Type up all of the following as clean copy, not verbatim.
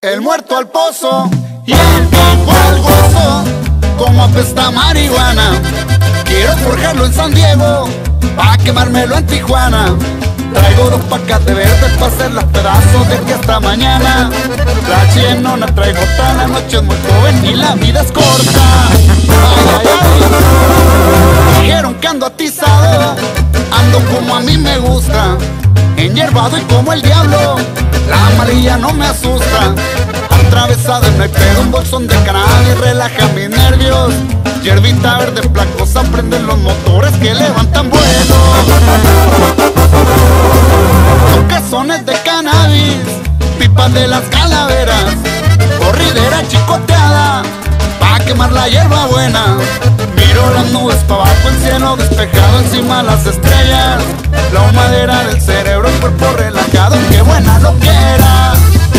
el muerto al pozo y el viejo al gozo. Como apesta marihuana, quiero forjarlo en San Diego, pa' quemármelo en Tijuana. Traigo 2 pacas de verdes pa' hacer los pedazos de aquí hasta mañana. La chinona traigo tan, la noche es muy joven y la vida es corta. Ay, ay, ay. Dijeron que ando atizado, ando como a mí me gusta, enyerbado y como el diablo, la amarilla no me asusta. Atravesado y no hay pedo, un bolsón de cannabis relaja mis nervios. Hierbita verde placosa, prenden los motores que levantan vuelo. Toquezones de cannabis, pipas de las calaveras, corridera chicoteada, pa' quemar la hierba buena. Miro las nubes pa' abajo, el cielo despejado, encima las estrellas, la humadera del cerebro, el cuerpo relajado, qué buena loquera.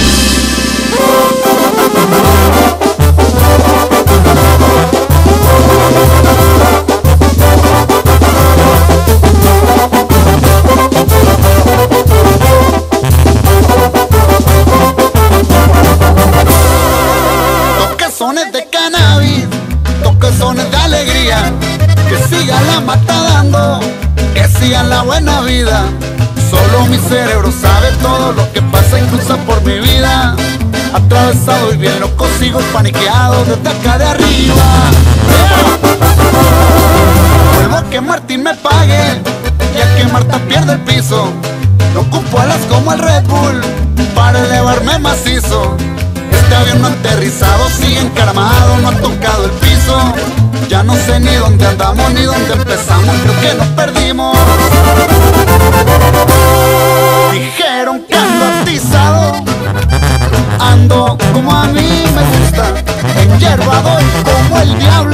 Toquezones de cannabis, toquezones de alegría, que siga la mata dando, que siga la buena vida. Solo mi cerebro sabe todo lo que pasa, incluso por mi vida. Atravesado y bien loco, sigo paniqueado desde acá de arriba. Vuelvo a que Martín me pague, ya que Marta pierde el piso. No ocupo alas como el Red Bull para elevarme macizo. Este avión no aterrizado, sigue encaramado, no ha tocado el piso. Ya no sé ni dónde andamos ni dónde empezamos, creo que nos perdimos. Dijeron que ando atizado, ando como a mí me gusta, enyerbado y como el diablo.